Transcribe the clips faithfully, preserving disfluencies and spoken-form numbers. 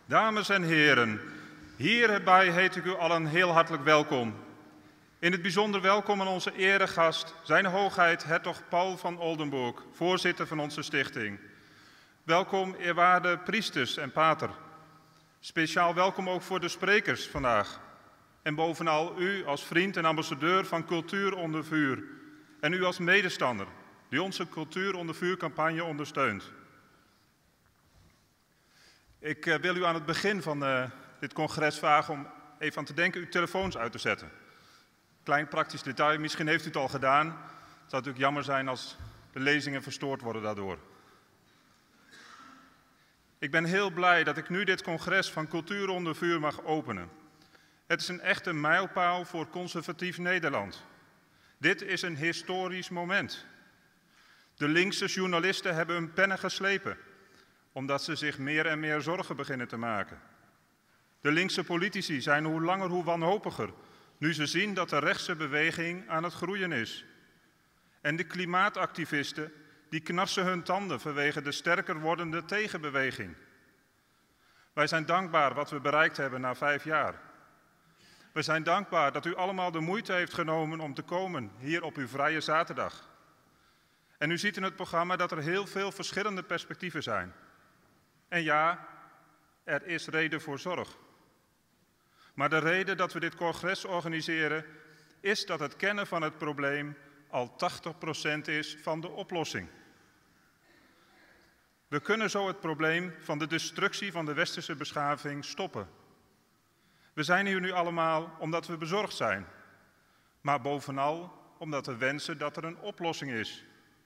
Dames en heren, hierbij heet ik u allen heel hartelijk welkom. In het bijzonder welkom aan onze eregast, zijn hoogheid hertog Paul van Oldenburg, voorzitter van onze stichting. Welkom eerwaarde priesters en pater. Speciaal welkom ook voor de sprekers vandaag. En bovenal u als vriend en ambassadeur van Cultuur onder Vuur. En u als medestander die onze Cultuur onder Vuur campagne ondersteunt. Ik uh, wil u aan het begin van uh, dit congres vragen om even aan te denken uw telefoons uit te zetten. Klein praktisch detail, misschien heeft u het al gedaan. Het zou natuurlijk jammer zijn als de lezingen verstoord worden daardoor. Ik ben heel blij dat ik nu dit congres van Cultuur onder Vuur mag openen. Het is een echte mijlpaal voor conservatief Nederland. Dit is een historisch moment. De linkse journalisten hebben hun pennen geslepen, omdat ze zich meer en meer zorgen beginnen te maken. De linkse politici zijn hoe langer hoe wanhopiger, nu ze zien dat de rechtse beweging aan het groeien is. En de klimaatactivisten, die knarsen hun tanden vanwege de sterker wordende tegenbeweging. Wij zijn dankbaar wat we bereikt hebben na vijf jaar. We zijn dankbaar dat u allemaal de moeite heeft genomen om te komen hier op uw vrije zaterdag. En u ziet in het programma dat er heel veel verschillende perspectieven zijn. En ja, er is reden voor zorg. Maar de reden dat we dit congres organiseren is dat het kennen van het probleem al tachtig procent is van de oplossing. We kunnen zo het probleem van de destructie van de westerse beschaving stoppen. We zijn hier nu allemaal omdat we bezorgd zijn, maar bovenal omdat we wensen dat er een oplossing is.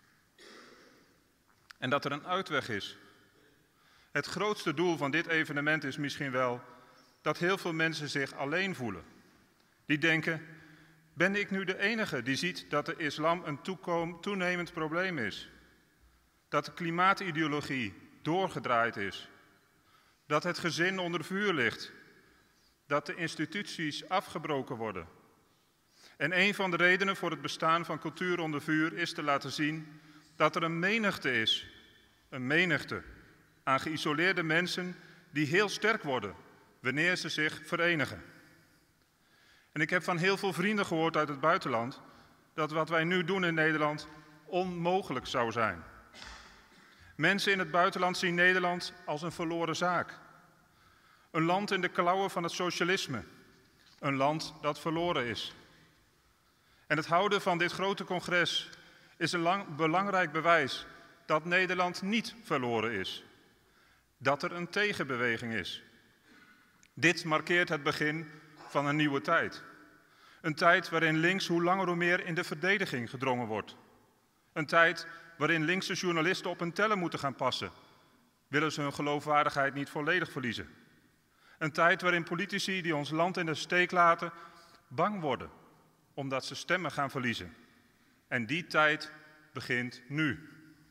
En dat er een uitweg is. Het grootste doel van dit evenement is misschien wel dat heel veel mensen zich alleen voelen. Die denken, ben ik nu de enige die ziet dat de islam een toenemend probleem is? Dat de klimaatideologie doorgedraaid is? Dat het gezin onder vuur ligt? Dat de instituties afgebroken worden? En een van de redenen voor het bestaan van Cultuur onder Vuur is te laten zien dat er een menigte is, een menigte aan geïsoleerde mensen die heel sterk worden wanneer ze zich verenigen. En ik heb van heel veel vrienden gehoord uit het buitenland dat wat wij nu doen in Nederland onmogelijk zou zijn. Mensen in het buitenland zien Nederland als een verloren zaak. Een land in de klauwen van het socialisme. Een land dat verloren is. En het houden van dit grote congres is een lang, belangrijk bewijs dat Nederland niet verloren is. Dat er een tegenbeweging is. Dit markeert het begin van een nieuwe tijd. Een tijd waarin links hoe langer hoe meer in de verdediging gedrongen wordt. Een tijd waarin linkse journalisten op hun tellen moeten gaan passen. Willen ze hun geloofwaardigheid niet volledig verliezen. Een tijd waarin politici die ons land in de steek laten bang worden, omdat ze stemmen gaan verliezen. En die tijd begint nu.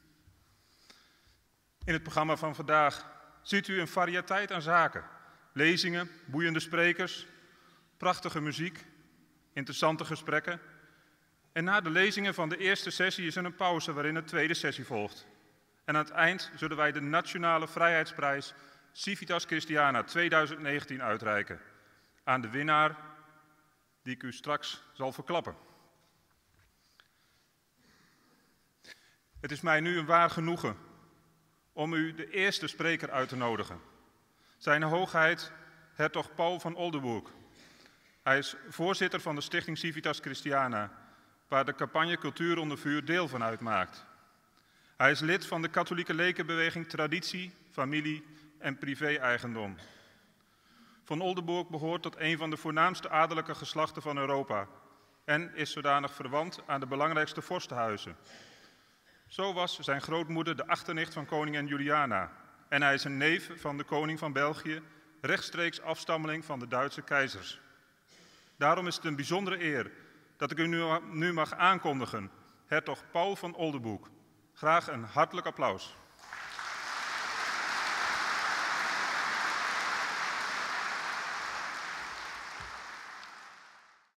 In het programma van vandaag ziet u een variëteit aan zaken. Lezingen, boeiende sprekers, prachtige muziek, interessante gesprekken. En na de lezingen van de eerste sessie is er een pauze waarin een tweede sessie volgt. En aan het eind zullen wij de Nationale Vrijheidsprijs Civitas Christiana tweeduizend negentien uitreiken aan de winnaar die ik u straks zal verklappen. Het is mij nu een waar genoegen om u de eerste spreker uit te nodigen. Zijn hoogheid hertog Paul van Oldenburg. Hij is voorzitter van de stichting Civitas Christiana, waar de campagne Cultuur onder Vuur deel van uitmaakt. Hij is lid van de katholieke lekenbeweging Traditie, Familie en Privé-eigendom. Van Oldenburg behoort tot een van de voornaamste adellijke geslachten van Europa en is zodanig verwant aan de belangrijkste vorstenhuizen. Zo was zijn grootmoeder de achternicht van koningin Juliana en hij is een neef van de koning van België, rechtstreeks afstammeling van de Duitse keizers. Daarom is het een bijzondere eer dat ik u nu, nu mag aankondigen, hertog Paul van Oldenburg. Graag een hartelijk applaus.